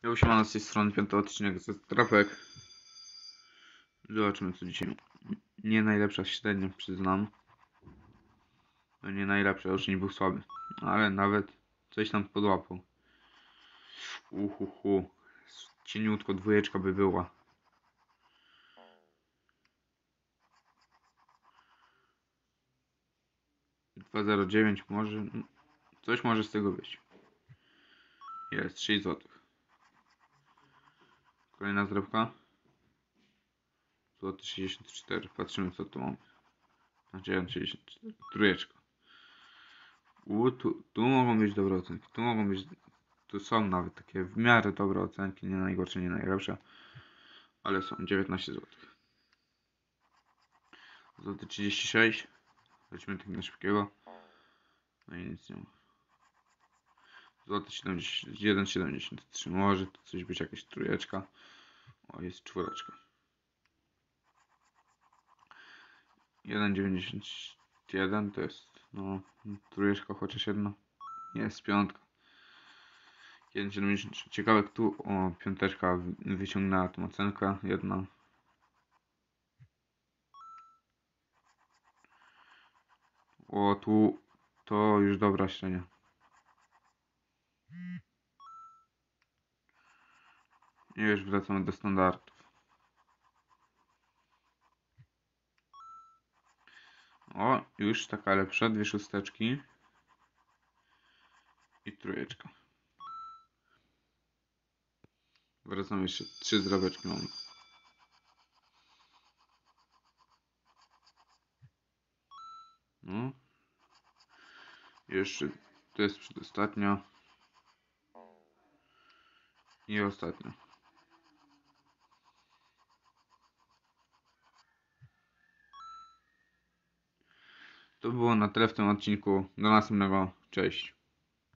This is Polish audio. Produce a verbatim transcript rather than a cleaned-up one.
Ja siemano, z tej strony piąty odcinek ze Strapek. Zobaczymy co dzisiaj. Nie najlepsza średnia, przyznam. No nie najlepsza, już nie był słaby. Ale nawet coś tam podłapał. Uhuhu. Cieniutko dwójeczka by była. dwa zero dziewięć może. Coś może z tego być. Jest sześć złotych. Kolejna zdrabka. Złoty sześćdziesiąt cztery. Patrzymy co tu mamy. Znaczy sześćdziesiąt cztery. Trójeczka. U, tu, tu mogą być dobre ocenki. Tu mogą być. Tu są nawet takie w miarę dobre ocenki. Nie najgorsze, nie najlepsze. Ale są dziewiętnaście złotych. Złoty trzydzieści sześć. Weźmy tak na szybkiego. No i nic nie ma. Złoty jeden siedemdziesiąt trzy. Może to coś być, jakaś trójeczka. O, jest czwóreczka. jeden dziewięćdziesiąt jeden to jest, no, trójeczka chociaż jedna. Jest piątka. jeden siedemdziesiąt trzy. Ciekawe, jak tu, o, piąteczka wyciągnęła tą ocenkę. Jedna. O, tu, to już dobra średnia. I już wracamy do standardów. O, już taka lepsza, dwie szósteczki i trójeczka. Wracamy, jeszcze trzy zdrabeczki mamy. No. Jeszcze to jest przedostatnia i ostatnia. To było na tyle w tym odcinku. Do następnego. Cześć.